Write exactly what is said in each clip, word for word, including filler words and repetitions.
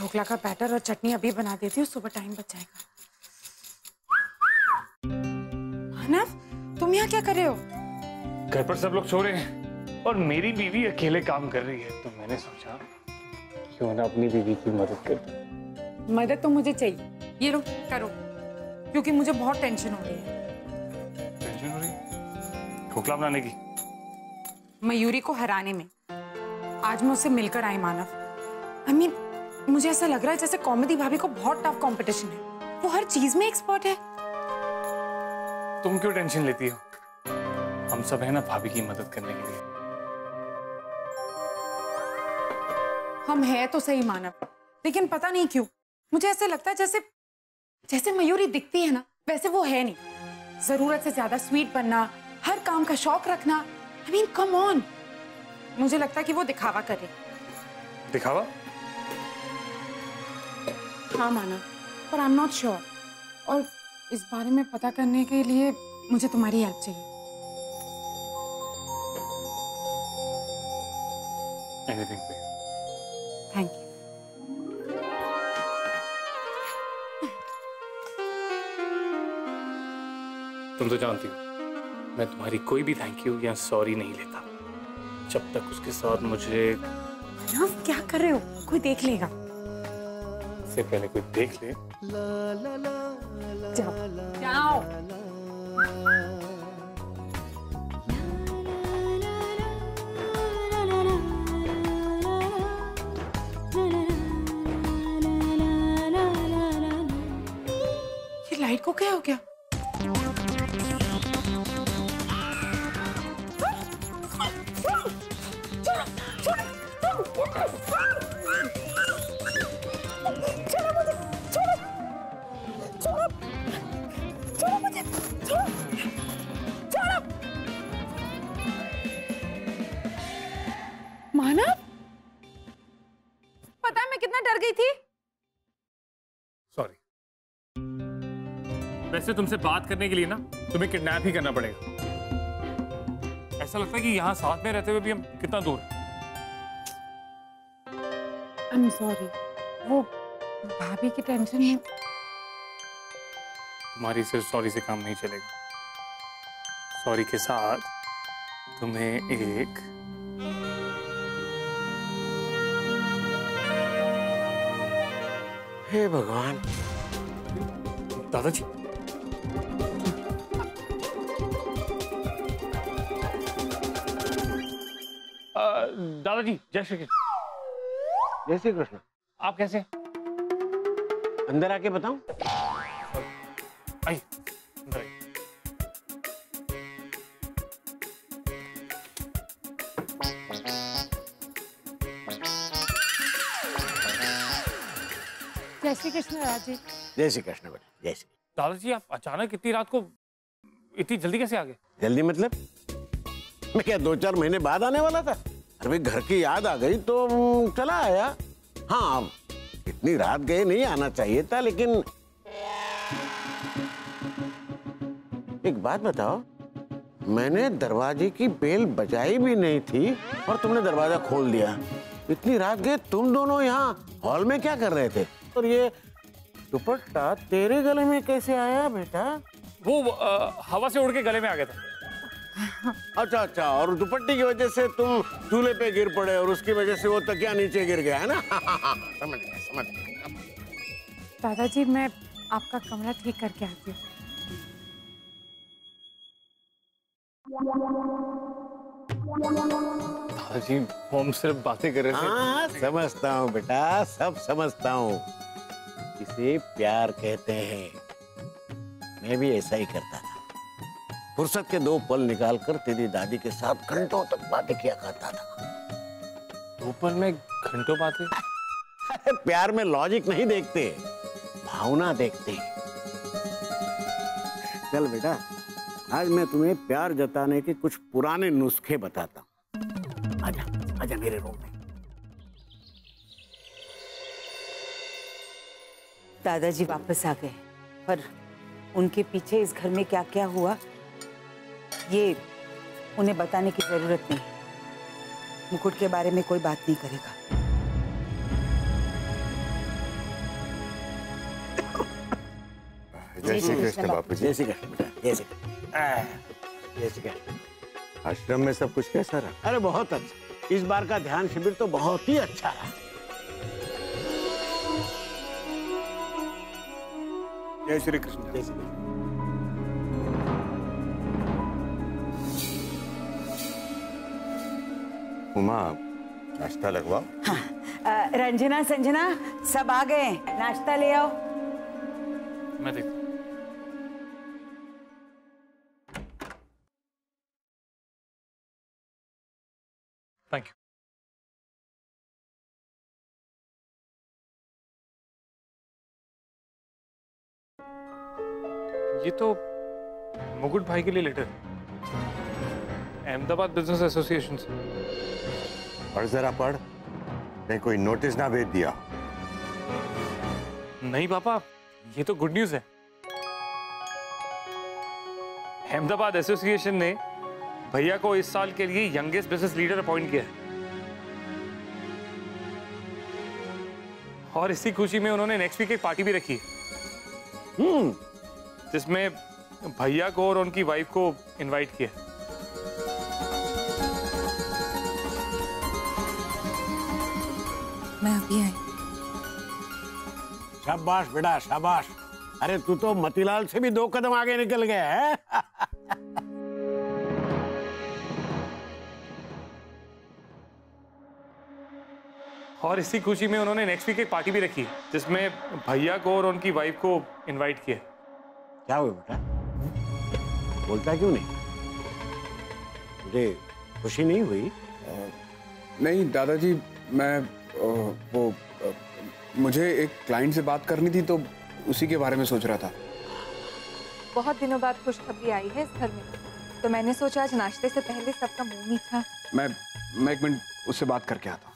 ढोकला का बैटर और चटनी अभी बना देती हूँ, सुबह टाइम बच जाएगा। मानव, तुम यहाँ क्या कर रहे हो? घर पर सब लोग सो रहे हैं और मेरी बीवी अकेले काम कर रही है, तो मैंने सोचा क्यों ना अपनी बीवी की मदद कर। मदद तो मुझे चाहिए, ये लो करो, क्योंकि मुझे बहुत टेंशन हो रही है। टेंशन हो रही है? ढोकला बनाने की? मयूरी को हराने में। आज मैं उससे मिलकर आई मानव। आई मीन, मुझे ऐसा लग रहा है जैसे कॉमेडी भाभी को बहुत टफ कंपटीशन है। वो हर चीज में एक्सपर्ट है। तुम क्यों टेंशन लेती हो? हम सब है ना भाभी की मदद करने के लिए। हम है तो सही मानव, लेकिन पता नहीं क्यों मुझे ऐसे लगता है जैसे जैसे मयूरी दिखती है ना, वैसे वो है नहीं। जरूरत से ज्यादा स्वीट बनना, हर काम का शौक रखना। I mean come on. मुझे लगता है कि वो दिखावा करे। दिखावा? हाँ मानव, पर आई एम नॉट श्योर। और इस बारे में पता करने के लिए मुझे तुम्हारी हेल्प चाहिए। Anything for you. Thank you. तुम तो जानती हो मैं तुम्हारी कोई भी थैंक यू या सॉरी नहीं लेता जब तक उसके साथ मुझे। मानव, क्या कर रहे हो? कोई देख लेगा। से पहले कोई देख ले। जाओ जाओ। ये लाइट को क्या हो गया? मानव, पता है मैं कितना डर गई थी। सॉरी। वैसे तुमसे बात करने के लिए ना तुम्हें किडनैप ही करना पड़ेगा। ऐसा लगता है कि यहाँ साथ में रहते हुए भी हम कितना दूर। आई एम सॉरी, वो भाभी की टेंशन में। तुम्हारी सिर्फ सॉरी से काम नहीं चलेगा। सॉरी के साथ तुम्हें एक हे भगवान। दादाजी, दादाजी जय श्री कृष्ण। जय श्री कृष्ण। आप कैसे हैं? अंदर आके बताऊं? आइए अंदर आइए। जय श्री कृष्ण राजी। जय श्री कृष्ण बेटा, जय श्री। दादाजी, आप अचानक इतनी रात को इतनी जल्दी कैसे आ गए? जल्दी मतलब? मैं क्या दो चार महीने बाद आने वाला था? अरे भाई घर की याद आ गई तो चला आया। हाँ, इतनी रात गए नहीं आना चाहिए था, लेकिन एक बात बताओ, मैंने दरवाजे की बेल बजाई भी नहीं थी और तुमने दरवाजा खोल दिया। इतनी रात गए तुम दोनों यहाँ हॉल में क्या कर रहे थे? और ये दुपट्टा तेरे गले में कैसे आया बेटा? वो आ, हवा से उड़ के गले में आ गया था। अच्छा अच्छा, और दुपट्टे की वजह से तुम चूल्हे पे गिर पड़े और उसकी वजह से वो तकिया नीचे गिर गया है ना? समझ गया समझ गया। दादाजी, मैं आपका कमरा ठीक करके आती हूँ। दादाजी, हम सिर्फ बातें कर रहे थे। हाँ, समझता हूँ बेटा, सब समझता हूँ। इसे प्यार कहते हैं। मैं भी ऐसा ही करता था। फुर्सत के दो पल निकालकर तेरी दादी के साथ घंटों तक बातें किया करता था। दो पल में घंटों बातें? प्यार में लॉजिक नहीं देखते, भावना देखते। चल बेटा, आज मैं तुम्हें प्यार जताने के कुछ पुराने नुस्खे बताता हूँ। आजा, आजा मेरे रूम में। दादाजी वापस आ गए, पर उनके पीछे इस घर में क्या क्या हुआ ये उन्हें बताने की जरूरत नहीं। मुकुट के बारे में कोई बात नहीं करेगा। जय श्री कृष्ण बापू जी। जय श्री कृष्ण बेटा, जय श्री कृष्ण। जय श्री कृष्ण। आश्रम में सब कुछ कैसा रहा? अरे बहुत अच्छा। इस बार का ध्यान शिविर तो बहुत ही अच्छा रहा। जय श्री कृष्ण। जय श्री कृष्ण। उमा, नाश्ता लगवाओ। हाँ, अ, रंजना संजना सब आ गए, नाश्ता ले आओ। मैं देखता हूँ। Thank you. ये तो मुकुट भाई के लिए लेटर अहमदाबाद बिजनेस एसोसिएशन से। पढ़ जरा पढ़, कहीं कोई नोटिस ना भेज दिया। नहीं पापा, ये तो गुड न्यूज है। अहमदाबाद एसोसिएशन ने भैया को इस साल के लिए यंगेस्ट बिजनेस लीडर अपॉइंट किया है और इसी खुशी में उन्होंने नेक्स्ट वीक एक पार्टी भी रखी है हम्म जिसमें भैया को और उनकी वाइफ को इनवाइट किया। मैं अभी आई। शाबाश बेटा शाबाश। अरे तू तो मतीलाल से भी दो कदम आगे निकल गया है। और इसी खुशी में उन्होंने नेक्स्ट वीक एक पार्टी भी रखी है जिसमें भैया को और उनकी वाइफ को इनवाइट किया। क्या हुआ बेटा, बोलता क्यों नहीं? मुझे खुशी नहीं हुई? नहीं दादाजी, मैं आ, वो आ, मुझे एक क्लाइंट से बात करनी थी तो उसी के बारे में सोच रहा था। बहुत दिनों बाद खुशखबरी आई है इस घर में, तो मैंने सोचा आज नाश्ते से पहले सबका मुंह मीठा। मैं मैं एक मिनट उससे बात करके आता हूँ।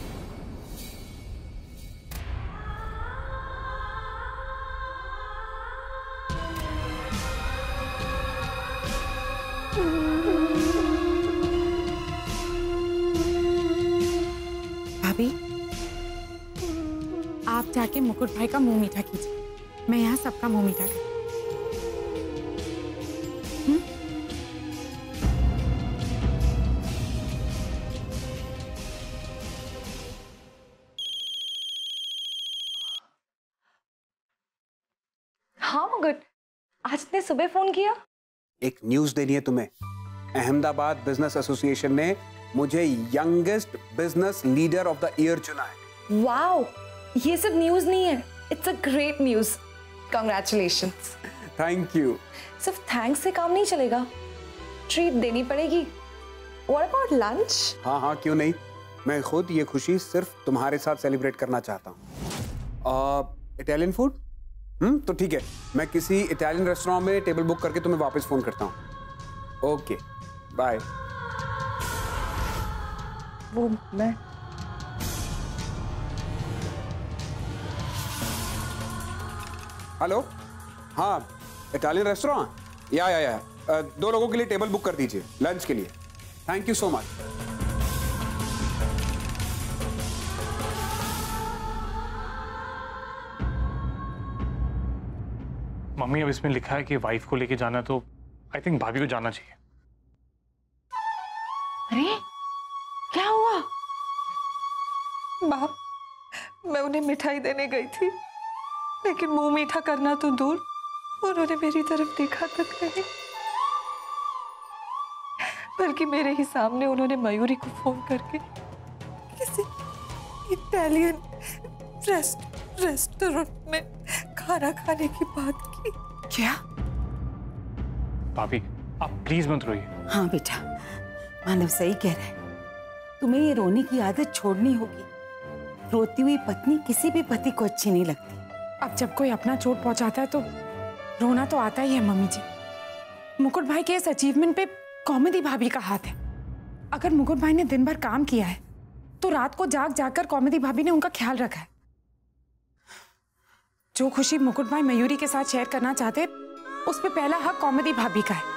भाभी, आप जाके मुकुट भाई का मुंह मीठा कीजिए, मैं यहाँ सबका मुंह मीठा करूँ। हाँ मुकुट, आज इतने सुबह फोन किया? एक न्यूज देनी है तुम्हें। अहमदाबाद बिजनेस एसोसिएशन ने मुझे youngest business leader of the year चुना है। वाओ, ये सब न्यूज नहीं है, it's a great news. Congratulations. Thank you. सिर्फ थैंक्स से काम नहीं चलेगा, ट्रीट देनी पड़ेगी। What about lunch? हाँ हाँ क्यों नहीं, मैं खुद ये खुशी सिर्फ तुम्हारे साथ सेलिब्रेट करना चाहता हूँ। Italian food? हम्म तो ठीक है, मैं किसी इटालियन रेस्टोरेंट में टेबल बुक करके तुम्हें वापस फोन करता हूँ। Okay bye. वो मैं हेलो, हाँ इटालियन रेस्टोरेंट, या या या अ, दो लोगों के लिए टेबल बुक कर दीजिए लंच के लिए। Thank you so much. Mummy, अब इसमें लिखा है कि वाइफ को लेके जाना, तो आई थिंक भाभी को जाना चाहिए। अरे क्या हुआ? बाप, मैं उन्हें मिठाई देने गई थी, लेकिन मुंह मीठा करना तो दूर, उन्होंने मेरी तरफ देखा तक नहीं, बल्कि मेरे ही सामने उन्होंने मयूरी को फोन करके किसी इटालियन रेस्ट रेस्टोरेंट में खाना खाने की बात की। क्या? भाभी, आप प्लीज मत रोइए। हाँ बेटा, मानव सही कह रहा है, तुम्हें ये रोने की आदत छोड़नी होगी। रोती हुई पत्नी किसी भी पति को अच्छी नहीं लगती। अब जब कोई अपना चोट पहुंचाता है तो रोना तो आता ही है मम्मी जी। मुकुट भाई के इस अचीवमेंट पे कॉमेडी भाभी का हाथ है। अगर मुकुट भाई ने दिन भर काम किया है तो रात को जाग जाकर कॉमेडी भाभी ने उनका ख्याल रखा है। जो खुशी मुकुट भाई मयूरी के साथ शेयर करना चाहते, उस पे पहला हक कॉमेडी भाभी का है।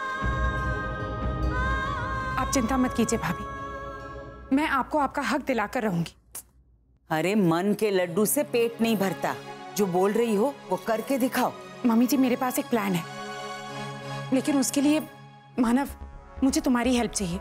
आप चिंता मत कीजिए भाभी, मैं आपको आपका हक दिलाकर रहूंगी। अरे मन के लड्डू से पेट नहीं भरता, जो बोल रही हो वो करके दिखाओ। मम्मी जी, मेरे पास एक प्लान है, लेकिन उसके लिए मानव, मुझे तुम्हारी हेल्प चाहिए।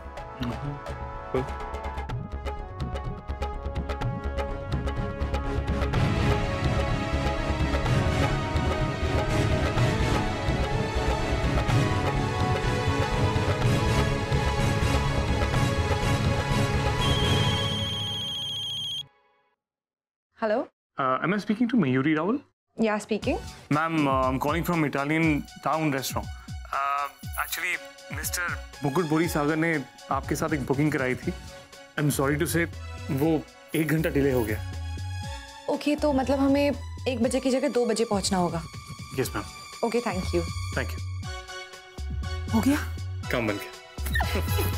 Hello? Uh, am I speaking to Mayuri Rahul? Yeah, speaking. Ma'am, uh, I'm calling from Italian Town Restaurant. Uh, actually, Mister मुकुट बोरी सागर ने आपके साथ एक बुकिंग कराई थी। I'm sorry to say, वो एक घंटा डिले हो गया। ओके okay, तो मतलब हमें एक बजे की जगह दो बजे पहुंचना होगा। Yes, ma'am. Okay, thank you. Thank you. हो गया? काम बन गया।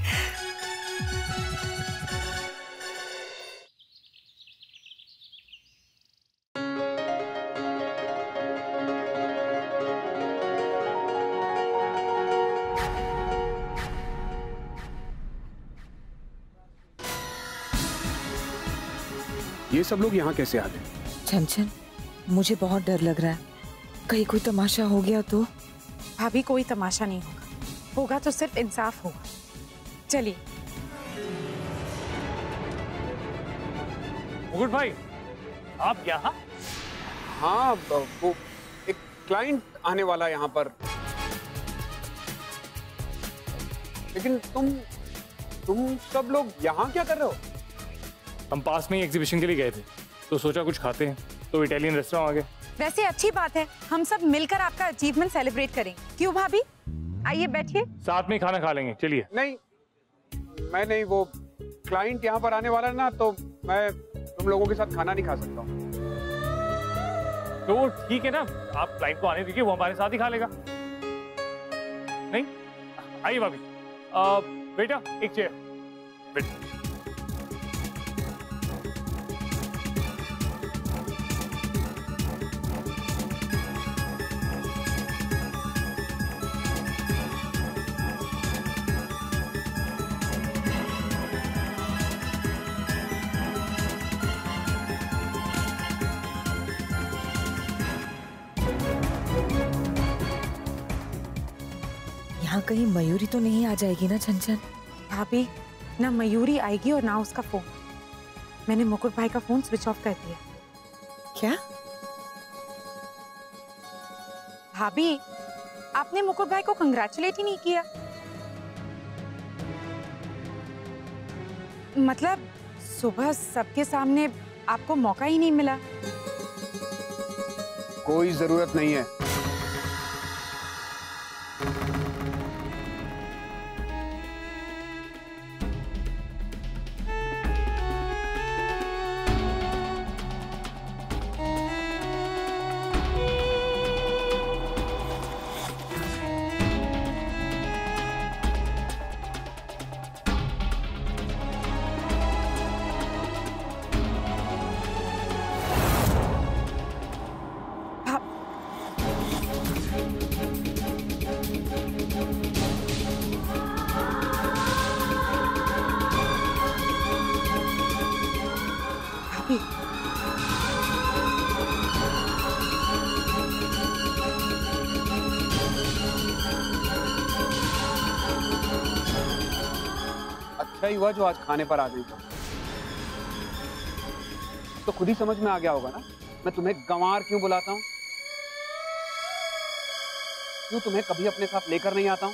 ये सब लोग यहाँ कैसे आ गए? छन, मुझे बहुत डर लग रहा है, कहीं कोई तमाशा हो गया तो। भाभी, कोई तमाशा नहीं होगा, होगा तो सिर्फ इंसाफ होगा। चलिए। मुकुट भाई, आप यहाँ? हाँ, वो एक क्लाइंट आने वाला है यहाँ पर। लेकिन तुम तुम सब लोग यहाँ क्या कर रहे हो? हम पास में ही एग्जीबिशन के लिए गए थे, तो सोचा कुछ खाते हैं, तो इटालियन रेस्टोरेंट आ गए। वैसे अच्छी बात है, हम सब मिलकर आपका अचीवमेंट सेलिब्रेट करेंगे। क्यों भाभी? आइए बैठिए। साथ में खाना खा लेंगे, चलिए। नहीं, मैं नहीं, वो क्लाइंट यहाँ पर आने वाला है ना, तो मैं तुम लोगों के साथ खाना नहीं खा सकता हूँ। तो ठीक है ना, आप क्लाइंट को आने दीजिए, वो हमारे साथ ही खा लेगा। नहीं, आइए भाभी। आ, बेटा एक चेयर। बेटा यहाँ कहीं मयूरी तो नहीं आ जाएगी ना छन? भाभी, ना मयूरी आएगी और ना उसका फोन। मैंने मुकुट भाई का फोन स्विच ऑफ कर दिया। क्या? भाभी, आपने मुकुट भाई को कंग्रेचुलेट ही नहीं किया। मतलब सुबह सबके सामने आपको मौका ही नहीं मिला। कोई जरूरत नहीं है। अच्छा ही हुआ जो आज खाने पर आ गई। तो खुद ही समझ में आ गया होगा ना, मैं तुम्हें गंवार क्यों बुलाता हूँ, क्यों तुम्हें कभी अपने साथ लेकर नहीं आता हूँ।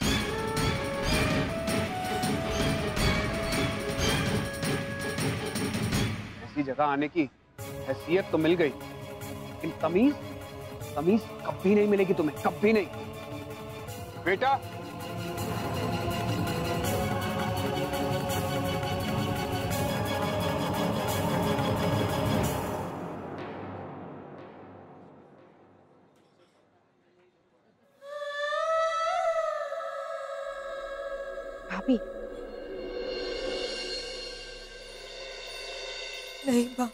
ऐसी जगह आने की हैसियत तो मिल गई, लेकिन तमीज तमीज कभी नहीं मिलेगी तुम्हें, कभी नहीं। बेटा, भाभी, नहीं माँ,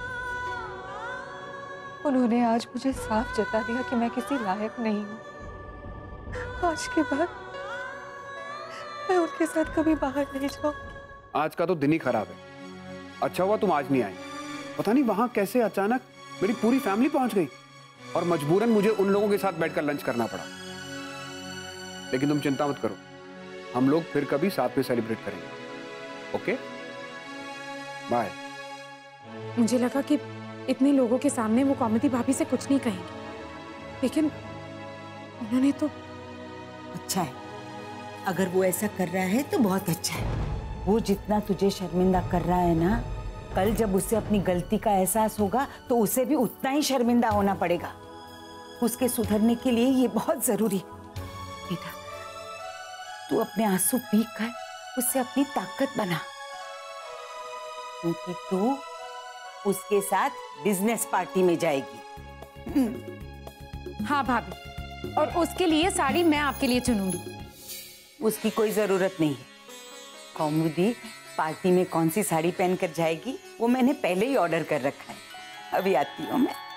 उन्होंने आज मुझे साफ जता दिया कि मैं किसी लायक नहीं हूँ। आज के बाद मैं उनके साथ कभी बाहर नहीं जाऊंगी। आज का तो दिन ही खराब है। अच्छा हुआ तुम आज नहीं आई, पता नहीं वहां कैसे अचानक मेरी पूरी फैमिली पहुंच गई। और मजबूरन मुझे उन लोगों के साथ बैठकर लंच करना पड़ा। लेकिन तुम चिंता मत करो, हम लोग फिर कभी साथ में सेलिब्रेट करेंगे। Okay, bye. मुझे लगा कि इतने लोगों के सामने वो कौमुदी भाभी से कुछ नहीं कहेंगे, लेकिन उन्होंने तो। अच्छा है, अगर वो ऐसा कर रहा है तो बहुत अच्छा है। वो जितना तुझे शर्मिंदा कर रहा है ना, कल जब उसे अपनी गलती का एहसास होगा तो उसे भी उतना ही शर्मिंदा होना पड़ेगा। उसके सुधरने के लिए ये बहुत जरूरी है। बेटा, तू अपने आंसू पीक कर उसे अपनी ताकत बना, क्योंकि तू उसके साथ बिजनेस पार्टी में जाएगी। हाँ भाभी, और उसके लिए साड़ी मैं आपके लिए चुनूंगी। उसकी कोई जरूरत नहीं है। कौमुदी पार्टी में कौन सी साड़ी पहनकर जाएगी वो मैंने पहले ही ऑर्डर कर रखा है। अभी आती हूँ मैं।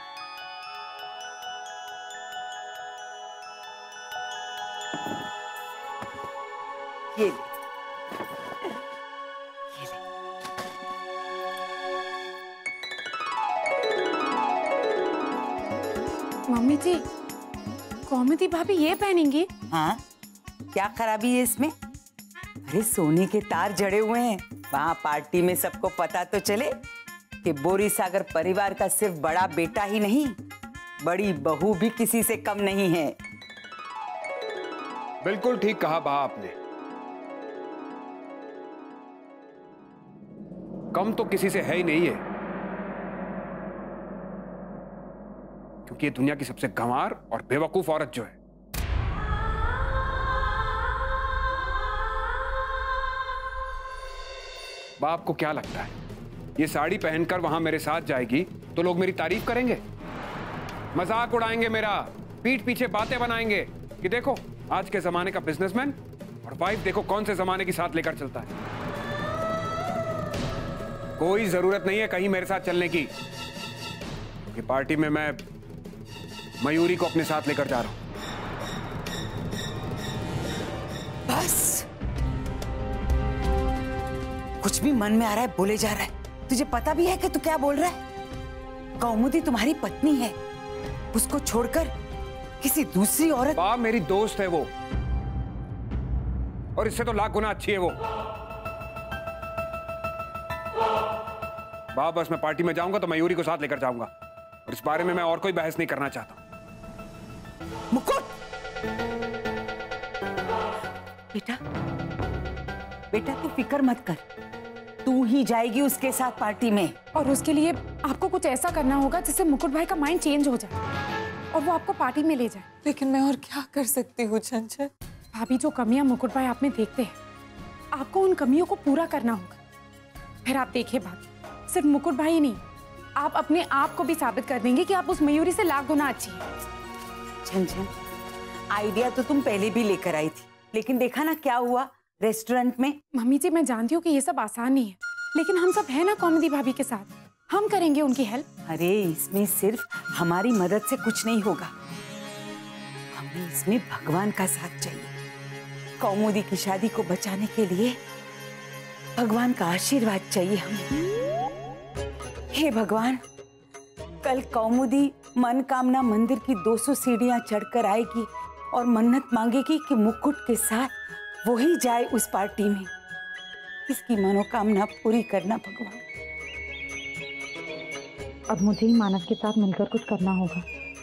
ये ले। ये ले। मम्मी जी, कौमुदी भाभी ये पहनेंगी? हाँ, क्या खराबी है इसमें? अरे सोने के तार जड़े हुए हैं। वहां पार्टी में सबको पता तो चले कि बोरी सागर परिवार का सिर्फ बड़ा बेटा ही नहीं, बड़ी बहू भी किसी से कम नहीं है। बिल्कुल ठीक कहा बा आपने। कम तो किसी से है ही नहीं है, क्योंकि ये दुनिया की सबसे गंवार और बेवकूफ औरत जो है। बाप को क्या लगता है, ये साड़ी पहनकर वहां मेरे साथ जाएगी तो लोग मेरी तारीफ करेंगे, मजाक उड़ाएंगे मेरा, पीठ पीछे बातें बनाएंगे कि देखो आज के जमाने का बिजनेसमैन, और वाइफ देखो कौन से जमाने की साथ लेकर चलता है। कोई जरूरत नहीं है कहीं मेरे साथ चलने की, क्योंकि पार्टी में मैं मयूरी को अपने साथ लेकर जा रहा हूं। बस कुछ भी मन में आ रहा है बोले जा रहा है। तुझे पता भी है कि तू क्या बोल रहा है? कौमुदी तुम्हारी पत्नी है, उसको छोड़कर किसी दूसरी औरत। बा मेरी दोस्त है वो, और इससे तो लाख गुना अच्छी है वो। बा बस मैं पार्टी में जाऊंगा तो मयूरी को साथ लेकर जाऊंगा, और इस बारे में मैं और कोई बहस नहीं करना चाहता। मुकुट, बेटा बेटा तू फिक्र मत कर, तू ही जाएगी उसके साथ पार्टी में। और उसके लिए आपको कुछ ऐसा करना होगा जिससे मुकुट भाई का माइंड चेंज हो जाए और वो आपको पार्टी में ले जाए। लेकिन मैं और क्या कर सकती हूँ चंचल? भाभी, जो कमियां मुकुट भाई आप में देखते हैं, आपको उन कमियों को पूरा करना होगा। फिर आप देखिए भाभी, सिर्फ मुकुट भाई ही नहीं, आप अपने आप को भी साबित कर देंगे कि आप उस मयूरी से लाख गुना अच्छी हैं। झंझन, आइडिया तो तुम पहले भी लेकर आई थी, लेकिन देखा ना क्या हुआ रेस्टोरेंट में। मम्मी जी, मैं जानती हूँ कि ये सब आसान नहीं है, लेकिन हम सब है ना कौमुदी भाभी के साथ, हम करेंगे उनकी हेल्प। अरे इसमें सिर्फ हमारी मदद से कुछ नहीं होगा, हमें इसमें भगवान का साथ चाहिए। कौमुदी की शादी को बचाने के लिए भगवान का आशीर्वाद चाहिए हमें। हे भगवान, कल कौमुदी मनकामना मंदिर की दो सौ सीढ़ियां चढ़कर आएगी और मन्नत मांगेगी कि मुकुट के साथ वो ही जाए उस पार्टी में। इसकी मनोकामना पूरी करना भगवान। अब मुझे ही मानव के साथ मिलकर कुछ करना होगा।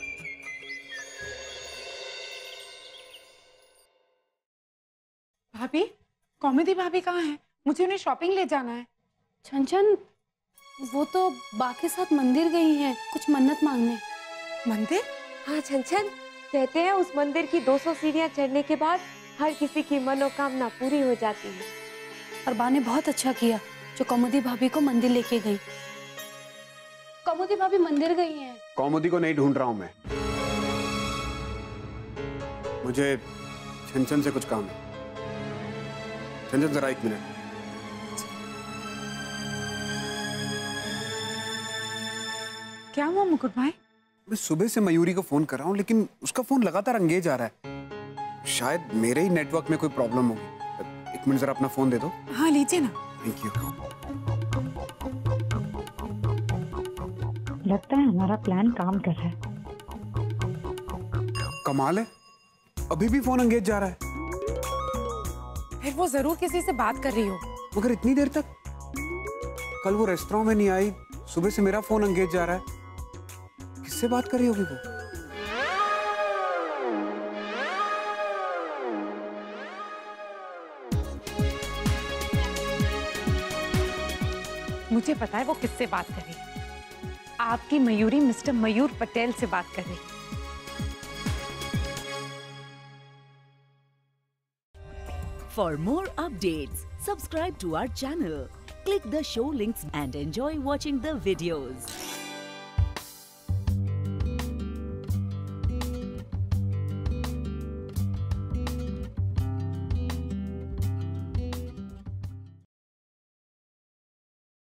भाभी, कौमुदी भाभी कहाँ है? मुझे उन्हें शॉपिंग ले जाना है। छनछन, वो तो बा के साथ मंदिर गई हैं कुछ मन्नत मांगने। मंदिर? हाँ छनछन, कहते हैं उस मंदिर की दो सौ सीढ़ियां चढ़ने के बाद हर किसी की मनोकामना पूरी हो जाती है। और बा ने बहुत अच्छा किया जो कौमुदी भाभी को मंदिर लेके गई। कौमुदी भाभी मंदिर गई हैं। कौमुदी को नहीं ढूंढ रहा हूं मैं, मुझे छनछन से कुछ काम है। छनछन जरा एक मिनट। क्या हुआ मुकुट भाई? मैं सुबह से मयूरी को फोन कर रहा हूं, लेकिन उसका फोन लगातार एंगेज आ रहा है। शायद मेरे ही नेटवर्क में कोई प्रॉब्लम होगी। एक मिनट जरा अपना फोन दे दो। हाँ लीजिए ना। Thank you. लगता है हमारा प्लान काम कर रहा है। कमाल है, अभी भी फोन एंगेज जा रहा है। फिर वो जरूर किसी से बात कर रही हो। मगर इतनी देर तक? कल वो रेस्टोरेंट में नहीं आई, सुबह से मेरा फोन एंगेज जा रहा है। किससे बात कर रही होगी वो? मुझे पता है वो किससे बात कर रही है। आपकी मयूरी मिस्टर मयूर पटेल से बात कर रही है। For more updates, subscribe to our channel, click the show links and enjoy watching the videos.